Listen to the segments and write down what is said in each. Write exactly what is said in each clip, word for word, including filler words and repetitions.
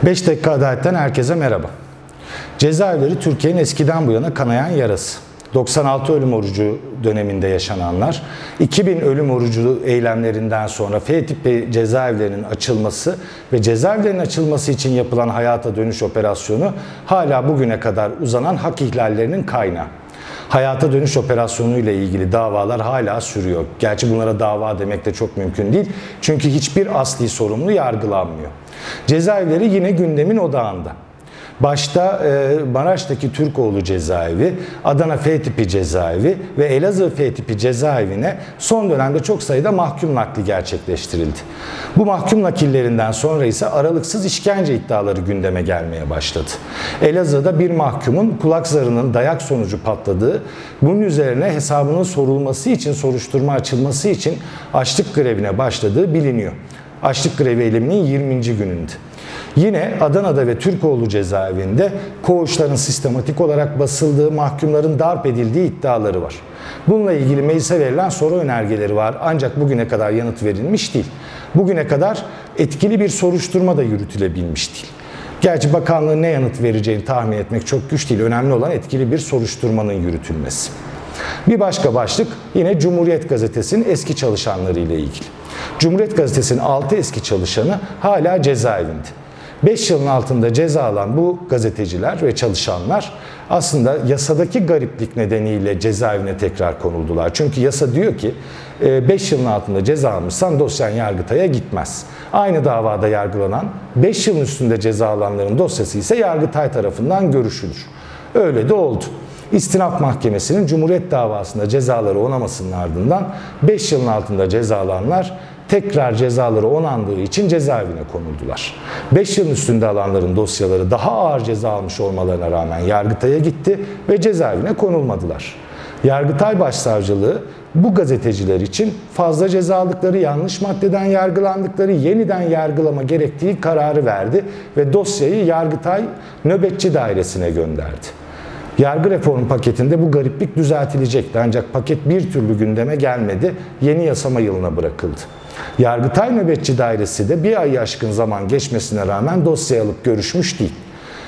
beş dakika adaletten herkese merhaba. Cezaevleri Türkiye'nin eskiden bu yana kanayan yarası. doksan altı ölüm orucu döneminde yaşananlar, iki bin ölüm orucu eylemlerinden sonra F tipi cezaevlerinin açılması ve cezaevlerinin açılması için yapılan hayata dönüş operasyonu hala bugüne kadar uzanan hak ihlallerinin kaynağı. Hayata dönüş operasyonu ile ilgili davalar hala sürüyor. Gerçi bunlara dava demek de çok mümkün değil. Çünkü hiçbir asli sorumlu yargılanmıyor. Cezaevleri yine gündemin odağında. Başta e, Maraş'taki Türkoğlu cezaevi, Adana F tipi cezaevi ve Elazığ F tipi cezaevine son dönemde çok sayıda mahkum nakli gerçekleştirildi. Bu mahkum nakillerinden sonra ise aralıksız işkence iddiaları gündeme gelmeye başladı. Elazığ'da bir mahkumun kulak zarının dayak sonucu patladığı, bunun üzerine hesabının sorulması için, soruşturma açılması için açlık grevine başladığı biliniyor. Açlık grevi eyleminin yirminci günündü. Yine Adana'da ve Türkoğlu cezaevinde koğuşların sistematik olarak basıldığı, mahkumların darp edildiği iddiaları var. Bununla ilgili meclise verilen soru önergeleri var ancak bugüne kadar yanıt verilmiş değil. Bugüne kadar etkili bir soruşturma da yürütülebilmiş değil. Gerçi bakanlığın ne yanıt vereceğini tahmin etmek çok güç değil. Önemli olan etkili bir soruşturmanın yürütülmesi. Bir başka başlık yine Cumhuriyet Gazetesi'nin eski çalışanları ile ilgili. Cumhuriyet Gazetesi'nin altı eski çalışanı hala cezaevinde. beş yılın altında ceza alan bu gazeteciler ve çalışanlar aslında yasadaki gariplik nedeniyle cezaevine tekrar konuldular. Çünkü yasa diyor ki beş yılın altında ceza almışsan dosyan Yargıtay'a gitmez. Aynı davada yargılanan beş yılın üstünde ceza alanların dosyası ise Yargıtay tarafından görüşülür. Öyle de oldu. İstinaf Mahkemesi'nin Cumhuriyet davasında cezaları onamasının ardından beş yılın altında ceza alanlar tekrar cezaları onandığı için cezaevine konuldular. beş yılın üstünde alanların dosyaları daha ağır ceza almış olmalarına rağmen Yargıtay'a gitti ve cezaevine konulmadılar. Yargıtay Başsavcılığı bu gazeteciler için fazla ceza aldıkları, yanlış maddeden yargılandıkları, yeniden yargılama gerektiği kararı verdi ve dosyayı Yargıtay Nöbetçi Dairesi'ne gönderdi. Yargı reformu paketinde bu gariplik düzeltilecekti ancak paket bir türlü gündeme gelmedi, yeni yasama yılına bırakıldı. Yargıtay Nöbetçi Dairesi de bir ayı aşkın zaman geçmesine rağmen dosyayı alıp görüşmüş değil.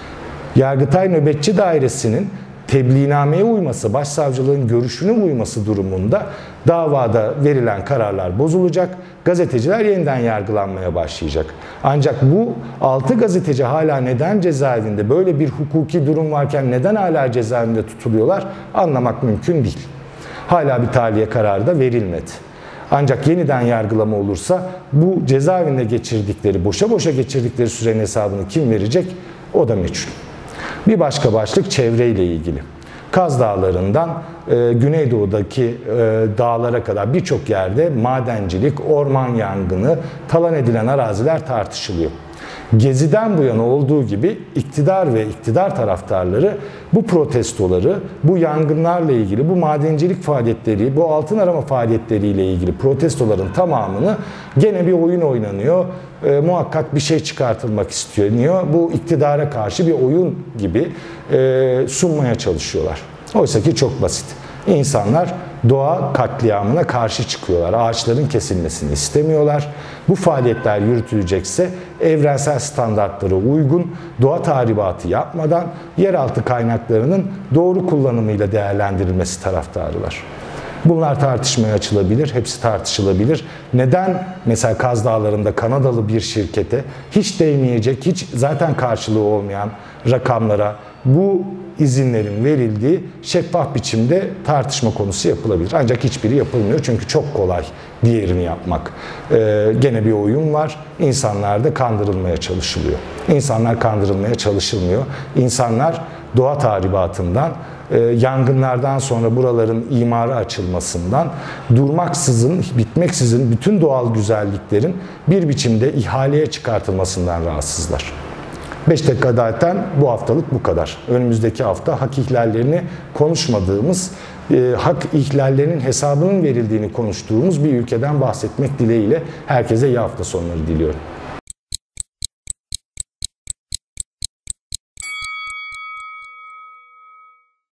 Yargıtay Nöbetçi Dairesi'nin tebliğnameye uyması, başsavcılığın görüşüne uyması durumunda davada verilen kararlar bozulacak, gazeteciler yeniden yargılanmaya başlayacak. Ancak bu altı gazeteci hala neden cezaevinde, böyle bir hukuki durum varken neden hala cezaevinde tutuluyorlar anlamak mümkün değil. Hala bir tahliye kararı da verilmedi. Ancak yeniden yargılama olursa bu cezaevinde geçirdikleri, boşa boşa geçirdikleri sürenin hesabını kim verecek o da meçhul. Bir başka başlık çevreyle ilgili. Kaz Dağları'ndan e, Güneydoğu'daki e, dağlara kadar birçok yerde madencilik, orman yangını, talan edilen araziler tartışılıyor. Gezi'den bu yana olduğu gibi iktidar ve iktidar taraftarları bu protestoları, bu yangınlarla ilgili, bu madencilik faaliyetleri, bu altın arama faaliyetleriyle ilgili protestoların tamamını gene bir oyun oynanıyor, e, muhakkak bir şey çıkartılmak isteniyor. Bu iktidara karşı bir oyun gibi e, sunmaya çalışıyorlar. Oysa ki çok basit. İnsanlar doğa katliamına karşı çıkıyorlar. Ağaçların kesilmesini istemiyorlar. Bu faaliyetler yürütülecekse evrensel standartlara uygun, doğa tahribatı yapmadan yeraltı kaynaklarının doğru kullanımıyla değerlendirilmesi taraftarılar. Bunlar tartışmaya açılabilir, hepsi tartışılabilir. Neden mesela Kaz Dağları'nda Kanadalı bir şirkete hiç değmeyecek, hiç zaten karşılığı olmayan rakamlara bu izinlerin verildiği şeffaf biçimde tartışma konusu yapılabilir. Ancak hiçbiri yapılmıyor çünkü çok kolay diğerini yapmak. Ee, gene bir oyun var. İnsanlar da kandırılmaya çalışılıyor. İnsanlar kandırılmaya çalışılmıyor. İnsanlar doğa tahribatından, e, yangınlardan sonra buraların imara açılmasından, durmaksızın, bitmeksizin bütün doğal güzelliklerin bir biçimde ihaleye çıkartılmasından rahatsızlar. beş dakika adaletten bu haftalık bu kadar. Önümüzdeki hafta hak ihlallerini konuşmadığımız, e, hak ihlallerinin hesabının verildiğini konuştuğumuz bir ülkeden bahsetmek dileğiyle herkese iyi hafta sonları diliyorum.